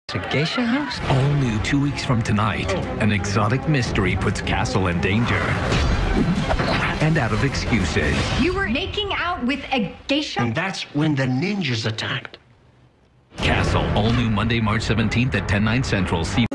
A geisha house? All new 2 weeks from tonight. An exotic mystery puts Castle in danger. And out of excuses. You were making out with a geisha? And that's when the ninjas attacked. Castle, all new Monday, March 17th at 10/9 Central. See